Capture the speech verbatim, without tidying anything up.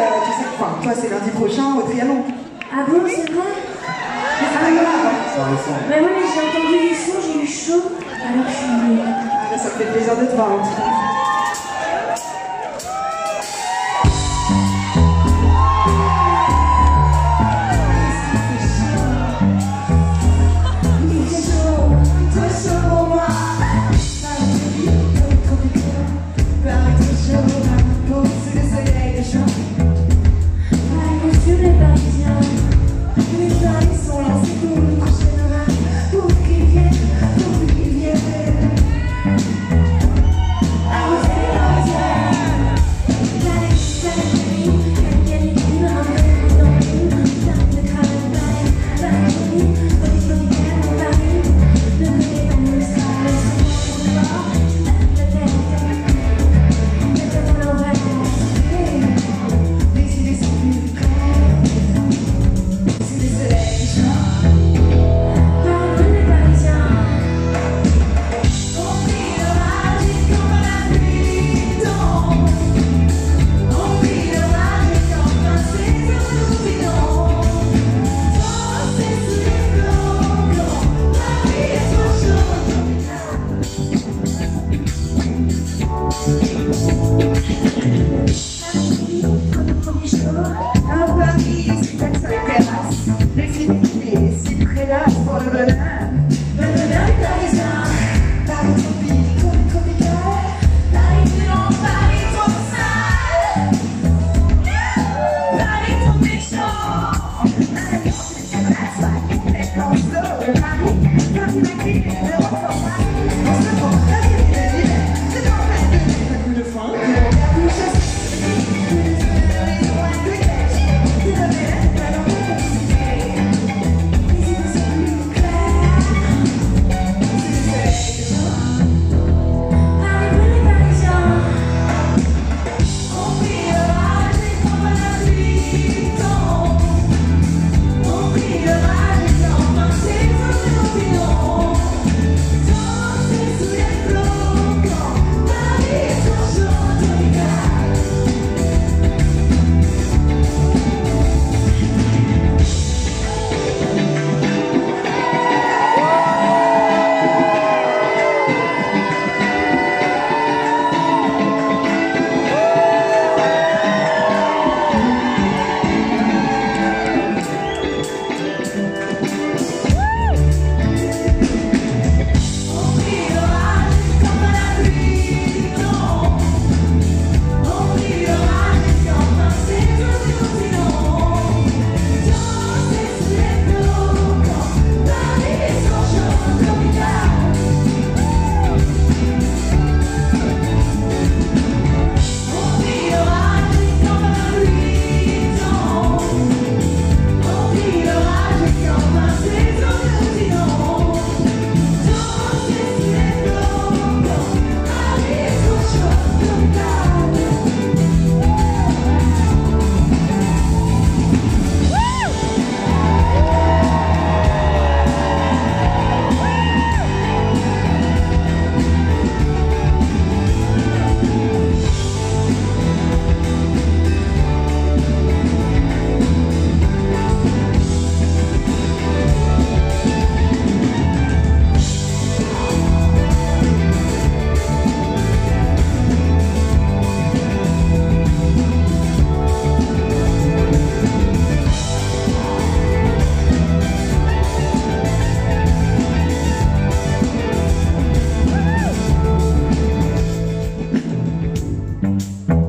euh, tu sais, enfin, toi c'est lundi prochain au Trianon. Ah bon, c'est vrai? Ah, mais grave, hein. Ça ressemble. Bah ouais, mais j'ai entendu du son, j'ai eu chaud, alors je suis venue. Ah, bah, ça me fait plaisir de te voir en tout cas. Thank